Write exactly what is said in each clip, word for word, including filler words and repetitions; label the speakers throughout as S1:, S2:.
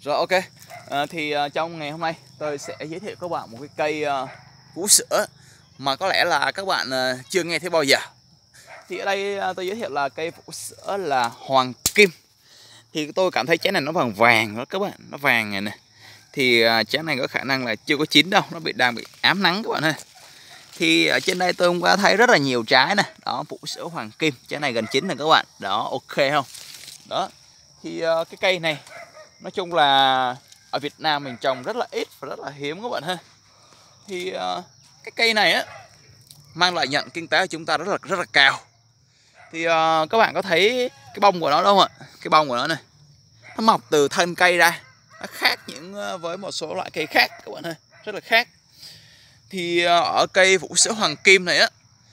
S1: Rồi ok. À, thì uh, trong ngày hôm nay tôi sẽ giới thiệu các bạn một cái cây uh, vú sữa mà có lẽ là các bạn uh, chưa nghe thấy bao giờ. Thì ở đây uh, tôi giới thiệu là cây vú sữa là hoàng kim. Thì tôi cảm thấy trái này nó vàng vàng đó các bạn, nó vàng này nè. Thì uh, trái này có khả năng là chưa có chín đâu, nó bị đang bị ám nắng các bạn ơi. Thì ở trên đây tôi hôm qua thấy rất là nhiều trái nè, đó vú sữa hoàng kim, trái này gần chín rồi các bạn, đó ok không? Đó. Thì uh, cái cây này nói chung là ở Việt Nam mình trồng rất là ít và rất là hiếm các bạn ha. Thì uh, cái cây này á mang lại nhận kinh tế của chúng ta rất là rất là cao. Thì uh, các bạn có thấy cái bông của nó đâu không ạ? Cái bông của nó này, nó mọc từ thân cây ra, nó khác những uh, với một số loại cây khác các bạn ơi, rất là khác. Thì uh, ở cây vú sữa hoàng kim này á,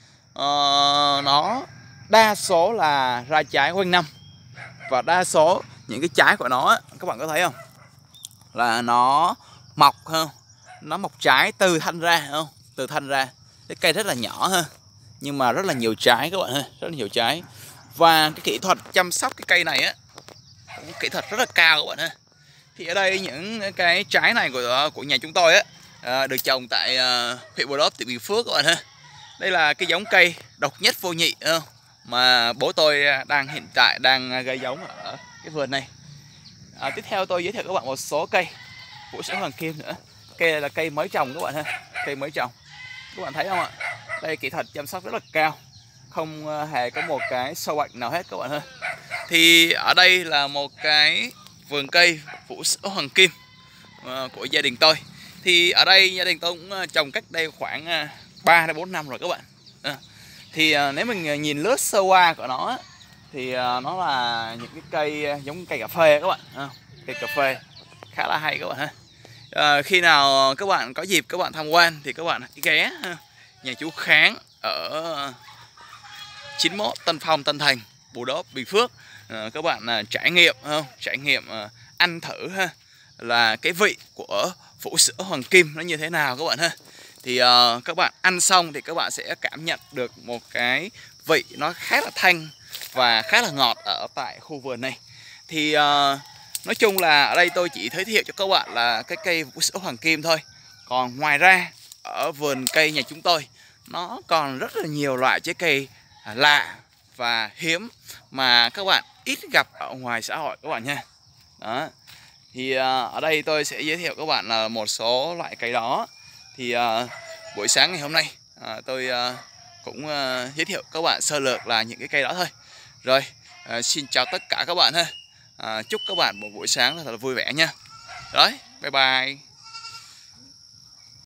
S1: uh, nó đa số là ra trái quanh năm, và đa số những cái trái của nó á, các bạn có thấy không, là nó mọc không, nó mọc trái từ thân ra không, từ thân ra. Cái cây rất là nhỏ ha, nhưng mà rất là nhiều trái các bạn ha, rất là nhiều trái. Và cái kỹ thuật chăm sóc cái cây này á, kỹ thuật rất là cao các bạn ha. Thì ở đây những cái trái này của của nhà chúng tôi á, được trồng tại huyện Bù Đốp, tỉnh Bình Phước các bạn ha. Đây là cái giống cây độc nhất vô nhị không, mà bố tôi đang hiện tại đang gây giống ở cái vườn này. À, tiếp theo tôi giới thiệu các bạn một số cây vú sữa hoàng kim nữa. Cây này là cây mới trồng các bạn ha, cây mới trồng. Các bạn thấy không ạ? Đây kỹ thuật chăm sóc rất là cao, không hề có một cái sâu bệnh nào hết các bạn ha. Thì ở đây là một cái vườn cây vú sữa hoàng kim của gia đình tôi. Thì ở đây gia đình tôi cũng trồng cách đây khoảng ba đến bốn năm rồi các bạn. À, thì nếu mình nhìn lướt sơ qua của nó thì nó là những cái cây giống cây cà phê các bạn, à, cây cà phê khá là hay các bạn ha. À, khi nào các bạn có dịp các bạn tham quan thì các bạn hãy ghé nhà chú Kháng ở chín mốt Tân Phong, Tân Thành, Bù Đốp, Bình Phước. À, các bạn à, trải nghiệm không, trải nghiệm à, ăn thử ha, là cái vị của vú sữa hoàng kim nó như thế nào các bạn ha. Thì uh, các bạn ăn xong thì các bạn sẽ cảm nhận được một cái vị nó khá là thanh và khá là ngọt ở tại khu vườn này. Thì uh, nói chung là ở đây tôi chỉ giới thiệu cho các bạn là cái cây vú sữa hoàng kim thôi. Còn ngoài ra ở vườn cây nhà chúng tôi nó còn rất là nhiều loại trái cây lạ và hiếm mà các bạn ít gặp ở ngoài xã hội các bạn nha. Đó. Thì uh, ở đây tôi sẽ giới thiệu các bạn là một số loại cây đó. Thì uh, buổi sáng ngày hôm nay uh, tôi uh, cũng uh, giới thiệu các bạn sơ lược là những cái cây đó thôi. Rồi uh, xin chào tất cả các bạn ha. Uh, chúc các bạn một buổi sáng thật là vui vẻ nha. Rồi, bye bye.